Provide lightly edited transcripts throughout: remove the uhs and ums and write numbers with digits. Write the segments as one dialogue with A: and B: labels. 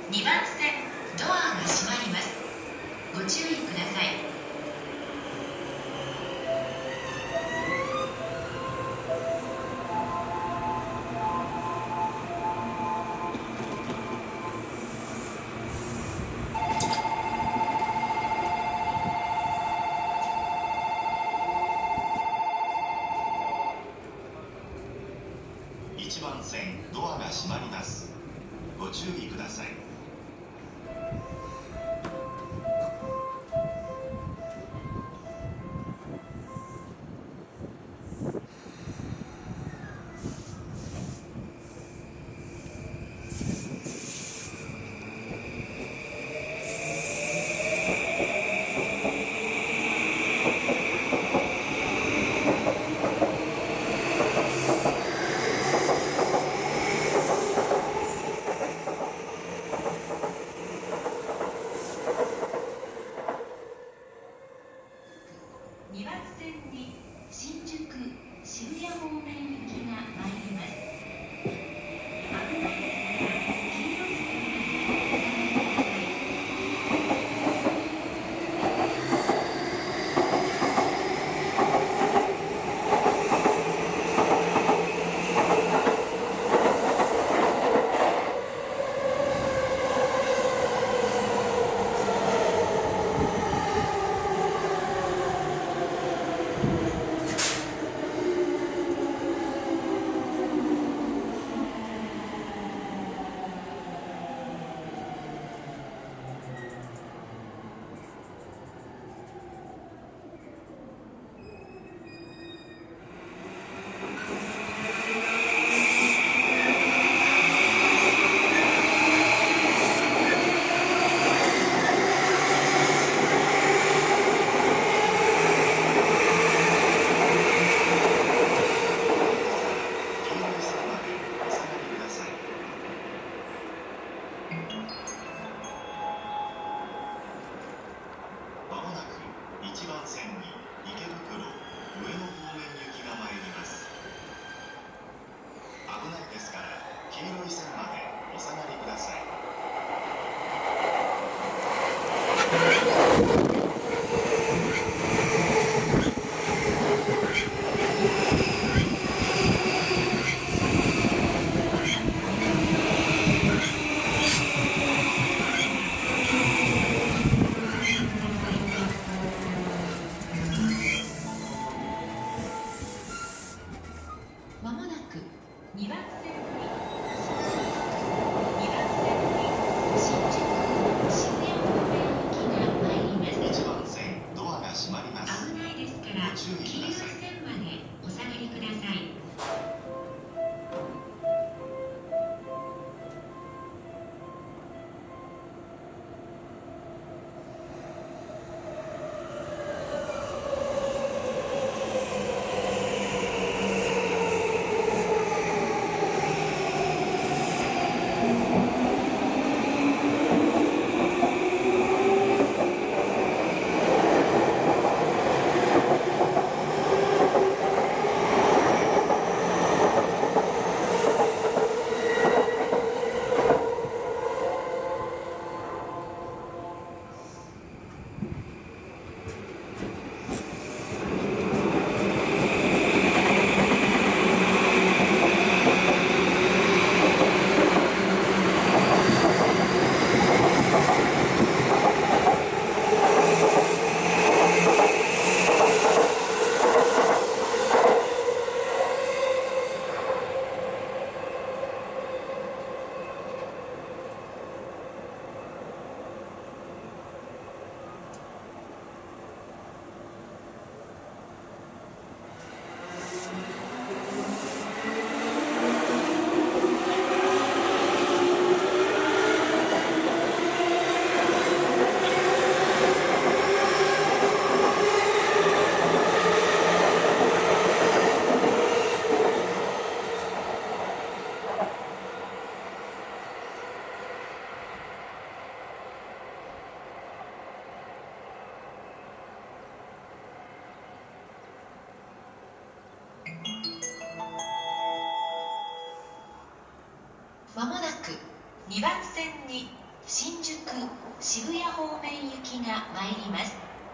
A: 2番線ドアが閉まります。ご注意ください。
B: 1番線ドアが閉まります。ご注意ください。
A: 2番線に新宿渋谷方面行きが参ります。危ないですから黄色い線までお下がりください。
B: まもなく1番線に池袋上野方面行きが参ります。危ないですから黄色い線までお下がりください。
A: まもなく2番線に2番線に新宿渋谷方面行きが参ります。
B: 1番線ドアが閉まります。
A: 危ないですから
B: ご注意
A: 黄色い
B: ください。
A: 線までお下がりください。まもなく2番線に新宿渋谷方面行きが参ります。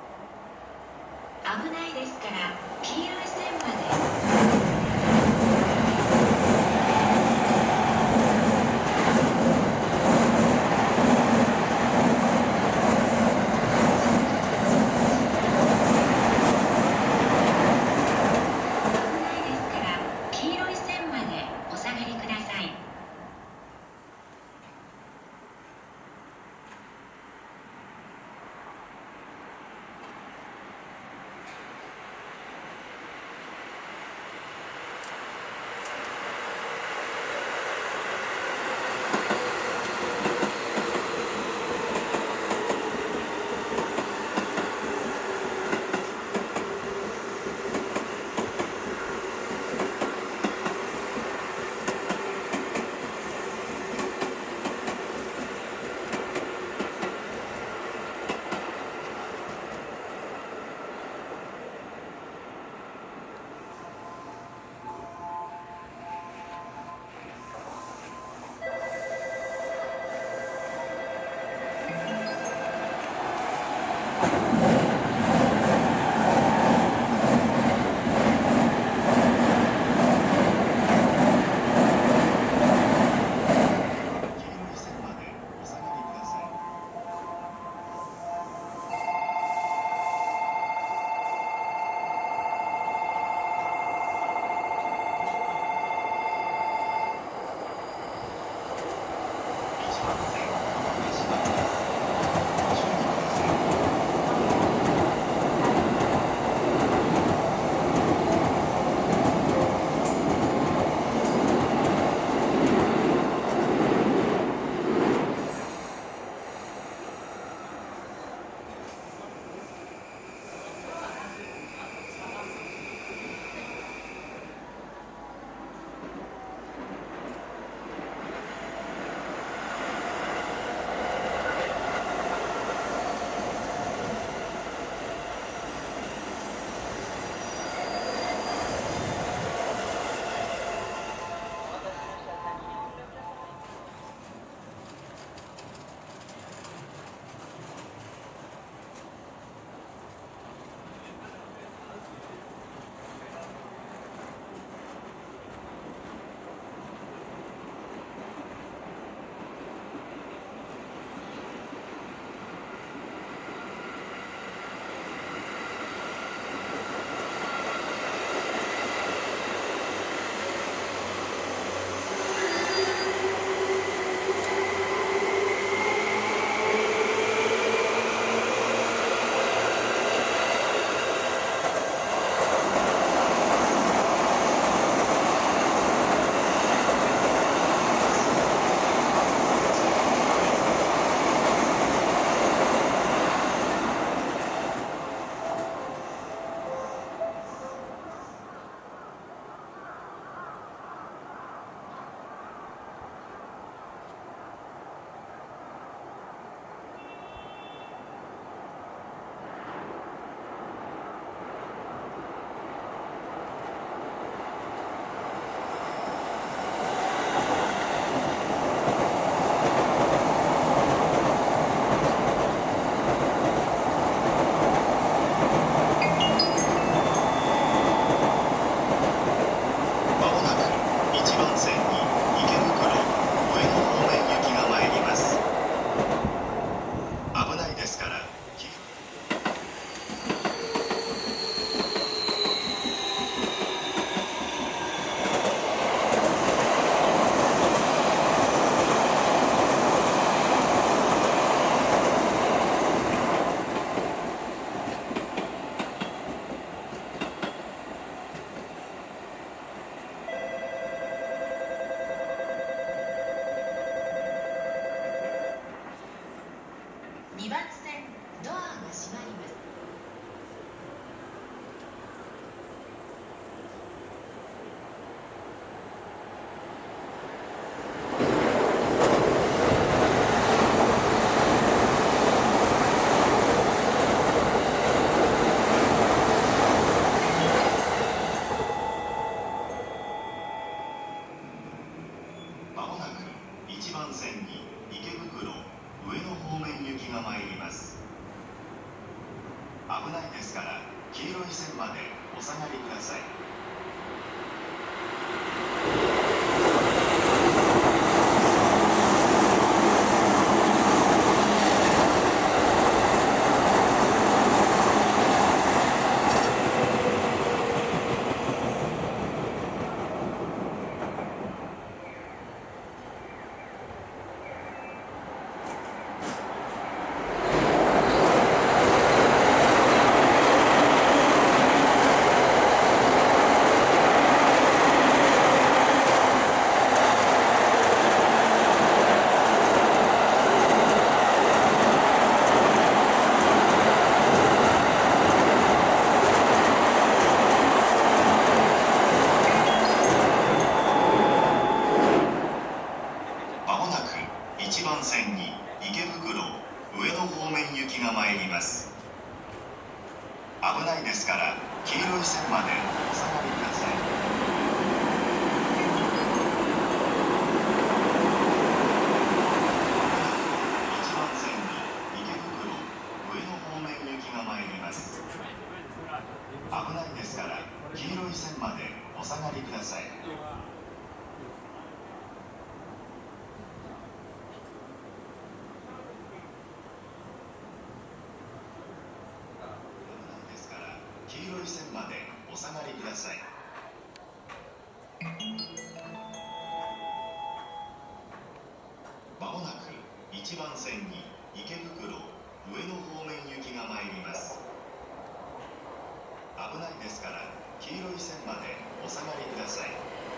A: 危ないですから黄色い線まで。2番線ドアが閉まります。
B: まもなく1番線に池袋上危ないですから黄色い線までお下がりください。1番線に池袋上野方面行きが参ります。危ないですから黄色い線までお下がりください。1番線に池袋上野方面行きが参ります。危ないですから黄色い線までお下がりください。黄色い線までお下がりください。まもなく1番線に池袋上野方面行きが参ります。危ないですから黄色い線までお下がりください。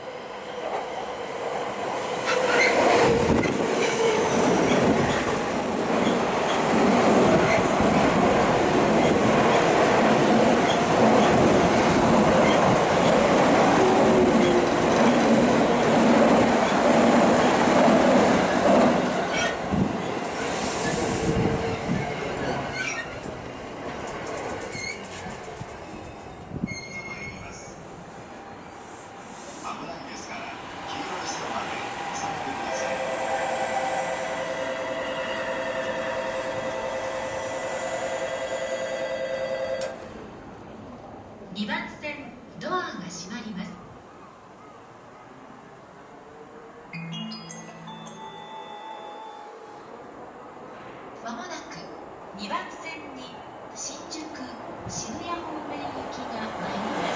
A: 2番線ドアが閉まります。まもなく2番線に新宿渋谷方面行きが参ります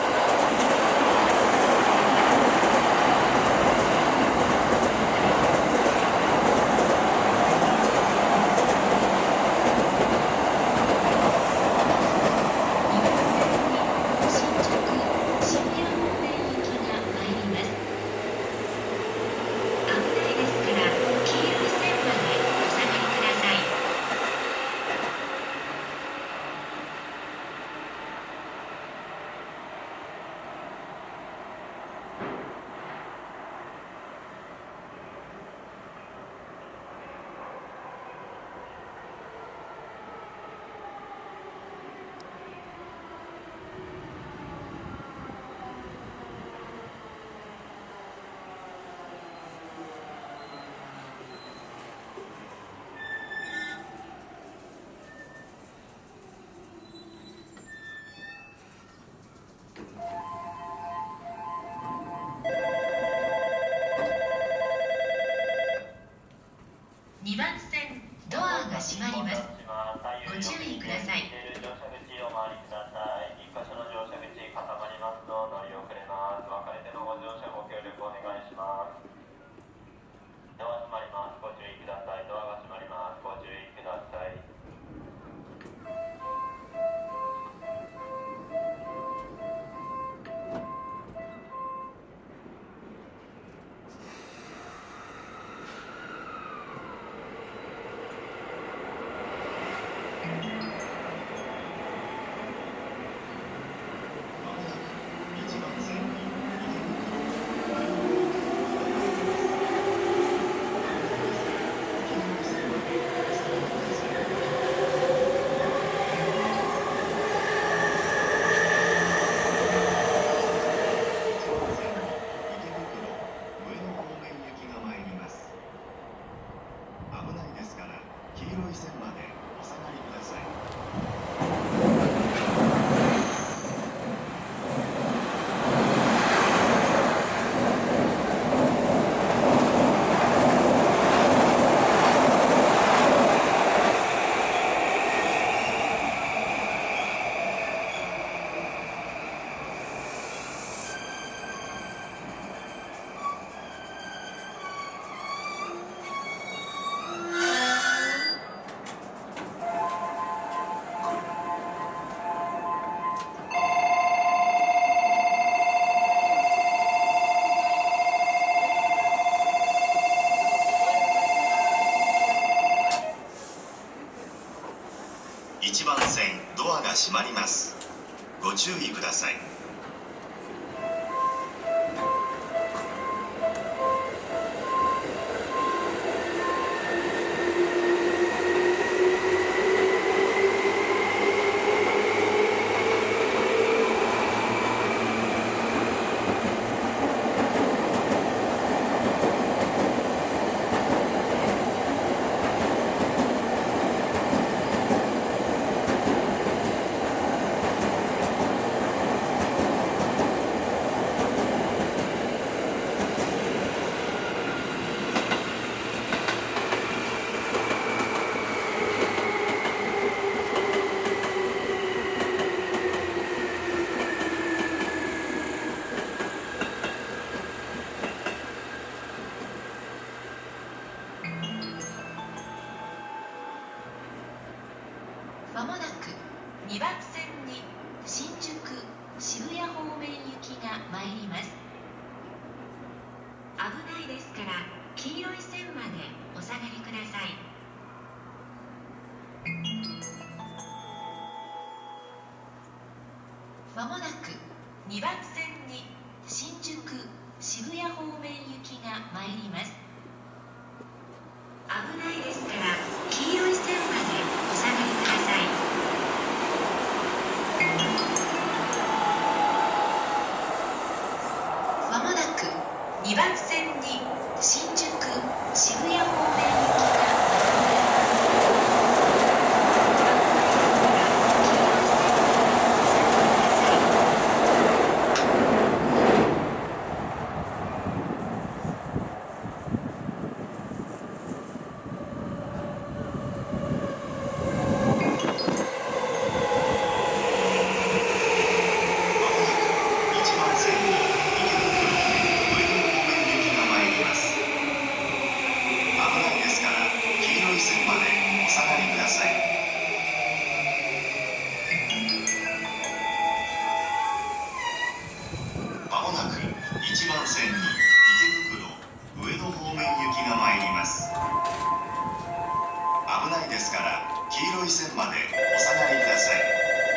A: 。2番線ドアが閉まります。ご注意ください。
C: 乗車口お回りください。1箇所の乗車口固まりますと乗り遅れます。別れてのご乗車ご協力お願いします。ドア閉まります。ご注意ください。ドアが閉まります。ご注意ください。
B: 危ないですから黄色い線までお下がりください。 1番線ドアが閉まります。ご注意ください。
A: まもなく2番線に新宿渋谷方面行きが参ります。危ないですから黄色い線までお下がりください。まもなく2番線に新宿渋谷方面行きが参ります。危ないですから黄色い線までお下がりください。まもなく2番線に新宿渋谷方面行きが参ります。
B: 1番線に池袋上野方面行きが参ります。危ないですから黄色い線までお下がりください。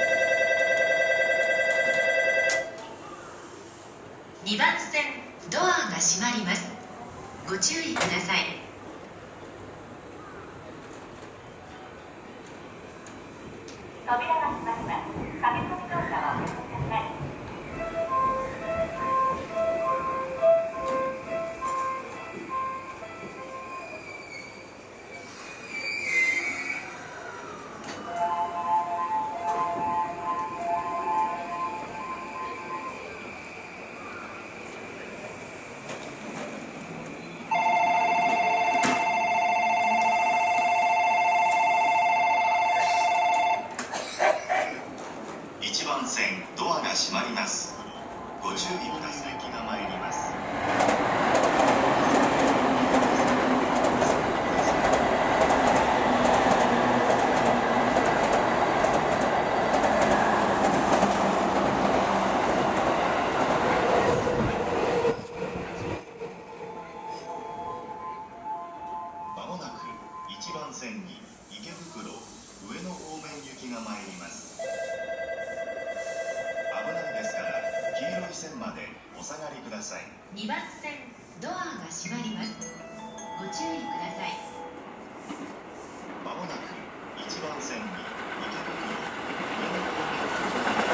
A: 2番線ドアが閉まります。ご注意ください。扉が閉まります。駆け込み動作はおやめください。
B: 1番線ドアが閉まります。ご注意ください。駅が参ります。まもなく1番線に池袋上野方面行きが参ります。危ないですから黄色い線までお下がりください。
A: 2番線ドアが閉まります。ご注意ください。
B: まもなく1番線に池袋上野方面行きが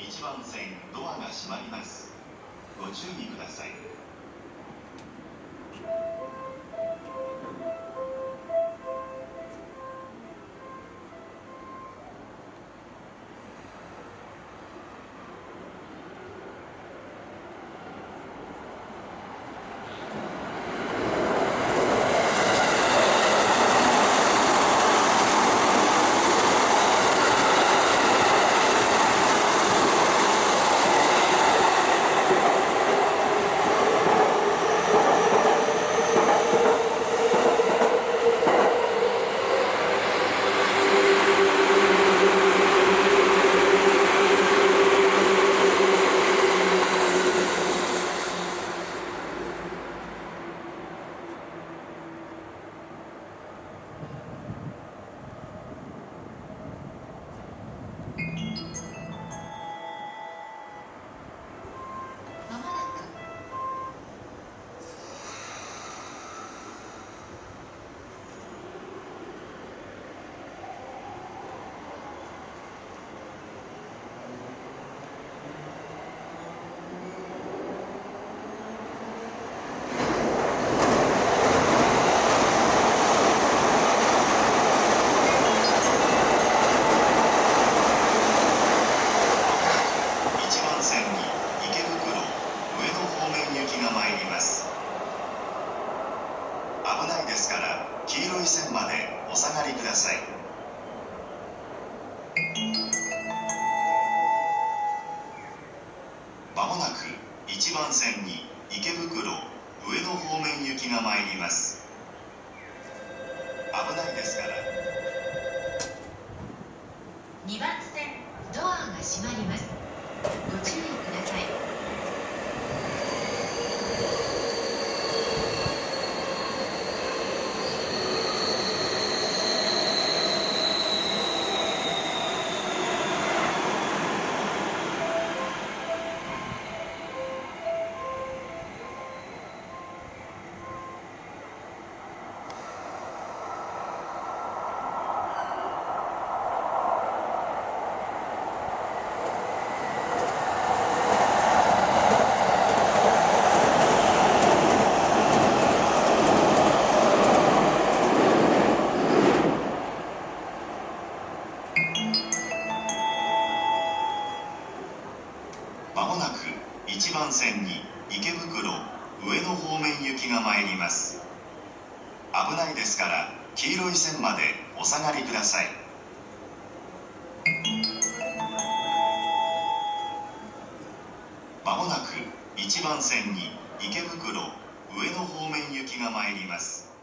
B: 1番線ドアが閉まります。ご注意ください。
A: まもなく
B: 1番線に池袋上野方面行きが参ります。危ないですから黄色い線までお下がりください。まもなく1番線に池袋上野方面行きが参ります。危ないですから。
A: 2番線ドアが閉まります。ご注意ください。
B: まもなく1番線に池袋上野方面行きが参ります。危ないですから黄色い線までお下がりください。まもなく1番線に池袋上野方面行きが参ります。